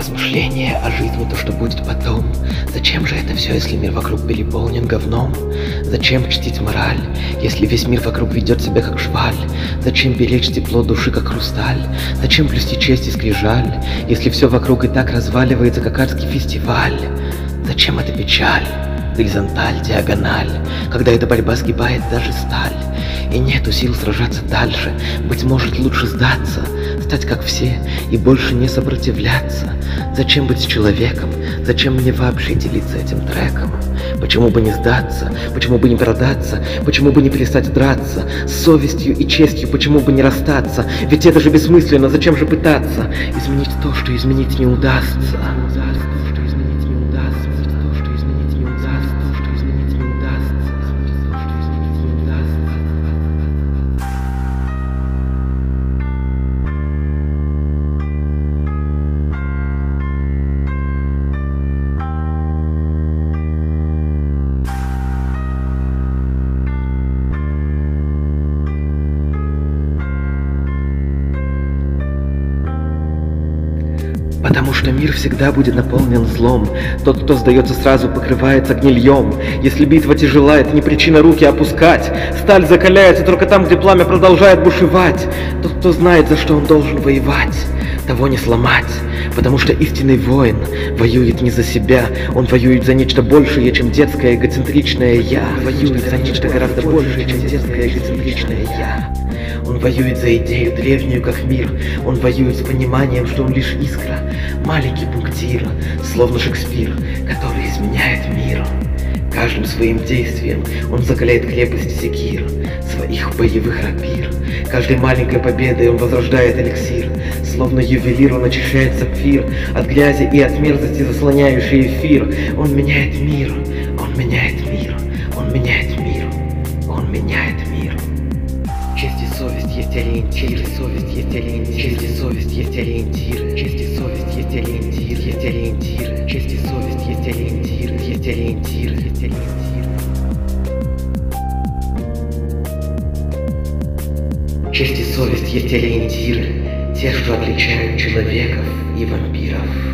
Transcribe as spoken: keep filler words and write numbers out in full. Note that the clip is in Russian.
Размышления о жизни, то, что будет потом. Зачем же это все, если мир вокруг переполнен говном? Зачем чтить мораль, если весь мир вокруг ведет себя как шваль? Зачем беречь тепло души, как хрусталь? Зачем плюсти честь и скрижаль, если все вокруг и так разваливается, как адский фестиваль? Зачем эта печаль? Горизонталь, диагональ, когда эта борьба сгибает даже сталь, и нету сил сражаться дальше. Быть может, лучше сдаться, стать как все и больше не сопротивляться. Зачем быть человеком? Зачем мне вообще делиться этим треком? Почему бы не сдаться? Почему бы не продаться? Почему бы не перестать драться? С совестью и честью почему бы не расстаться? Ведь это же бессмысленно, зачем же пытаться изменить то, что изменить не удастся? Потому что мир всегда будет наполнен злом. Тот, кто сдается сразу, покрывается гнильем. Если битва тяжела, это не причина руки опускать. Сталь закаляется только там, где пламя продолжает бушевать. Тот, кто знает, за что он должен воевать, того не сломать. Потому что истинный воин воюет не за себя, он воюет за нечто большее, чем детское эгоцентричное «я». Воюет за нечто гораздо большее, чем детское эгоцентричное «я». Он воюет за идею древнюю, как мир. Он воюет с пониманием, что он лишь искра, маленький пунктир, словно Шекспир, который изменяет мир. Каждым своим действием он закаляет крепость секир, своих боевых рапир. Каждой маленькой победой он возрождает эликсир, словно ювелир он очищает сапфир от грязи и от мерзости, заслоняющий эфир. Он меняет мир, он меняет мир, он меняет мир, он меняет мир. Честь и совесть есть ориентир, совесть есть ориентир, честь и совесть есть ориентир, честь и совесть есть ориентир, есть ориентир, честь и совесть есть ориентир, есть ориентир, есть ориентир. Честь и совесть есть ориентиры, те, что отличают человеков и вампиров.